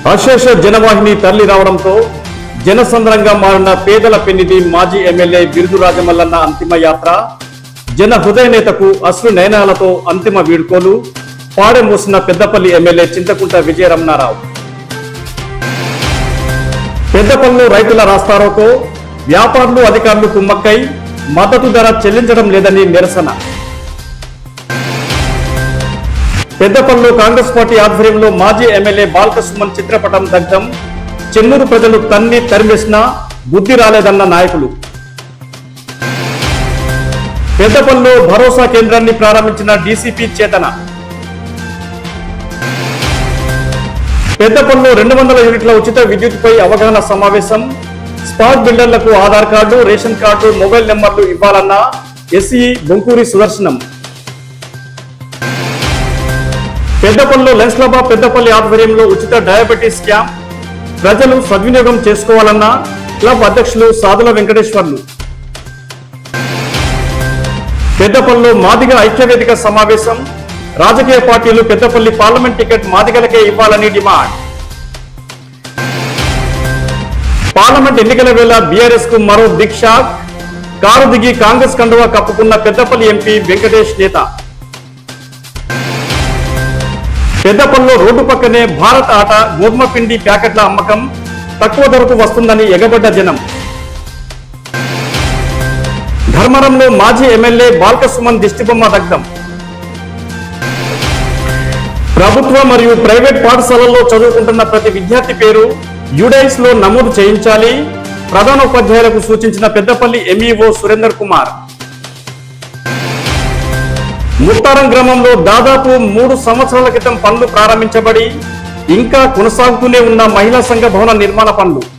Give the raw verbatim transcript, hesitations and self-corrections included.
అశేష జనవాహిని తరలి రావడంతో జనసంద్రంగా మారిన పేదల పెన్నిధి మాజీ ఎమ్మెల్యే బిరుదు రాజమల్లన్న అంతిమ యాత్ర, జన హృదయ నేతకు అశ్రు నయనాలతో అంతిమ వీడ్కోలు, పాడె మోసిన పెద్దపల్లి ఎమ్మెల్యే చింతకుంట విజయరమణారావు. పెద్దపల్లిలో రైతుల రాస్తారోకో, వ్యాపారులు అధికారులు కుమ్మక్కై మద్దతు ధర చెల్లించడం లేదని నిరసన. పెద్దపల్లిలో కాంగ్రెస్ పార్టీ ఆధ్వర్యంలో మాజీ ఎమ్మెల్యే బాల్క సుమన్ చిత్రపటం దగ్ధం, చెన్నూరు ప్రజలు తన్ని తరిమేసినా బుద్ధి రాలేదన్న నాయకులు. పెద్దపల్లిలో భరోసా కేంద్రాన్ని ప్రారంభించిన డీసీపీ చేతన. పెద్దపల్లిలో రెండు వందల యూనిట్ల ఉచిత విద్యుత్పై అవగాహన సమావేశం, స్పాట్ బిల్డర్లకు Aadhaar card, ration card, mobile నెంబర్లు ఇవ్వాలన్న ఎస్ఈ బొంకూరి సుదర్శనం. పెద్దపల్లిలో లెన్స్ క్లబ్ పెద్దపల్లి ఆధ్వర్యంలో ఉచిత డయాబెటీస్ క్యాంప్, ప్రజలు సద్వినియోగం చేసుకోవాలన్న క్లబ్ అధ్యక్షులు సాదుల వెంకటేశ్వర్లు. పెద్దపల్లిలో మాదిగ ఐక్యవేదిక సమావేశం, రాజకీయ పార్టీలు పెద్దపల్లి పార్లమెంట్ టికెట్ మాదిగలకే ఇవ్వాలని డిమాండ్. పార్లమెంట్ ఎన్నికల వేళ బీఆర్ఎస్ కు మరో బిగ్ షాక్, కారు దిగి కాంగ్రెస్ కండువా కప్పుకున్న పెద్దపల్లి ఎంపీ వెంకటేష్ నేత. పెద్దపల్లిలో రోడ్డు పక్కనే భారత్ ఆట గోధుమ పిండి ప్యాకెట్ల అమ్మకం, తక్కువ ధరకు వస్తుందని ఎగబడ్డ జనం. ధర్మవరంలో మాజీ ఎమ్మెల్యే బాల్క సుమన్ దిష్టిబొమ్మ దగ్ధం. ప్రభుత్వ మరియు ప్రైవేట్ పాఠశాలల్లో చదువుకుంటున్న ప్రతి విద్యార్థి పేరు యుడైస్ లో నమోదు చేయించాలి, ప్రధానోపాధ్యాయులకు సూచించిన పెద్దపల్లి ఎంఈఓ సురేందర్ కుమార్. ముత్తారం గ్రామంలో దాదాపు మూడు సంవత్సరాల క్రితం పనులు ప్రారంభించబడి ఇంకా కొనసాగుతూనే ఉన్న మహిళా సంఘ భవన నిర్మాణ పనులు.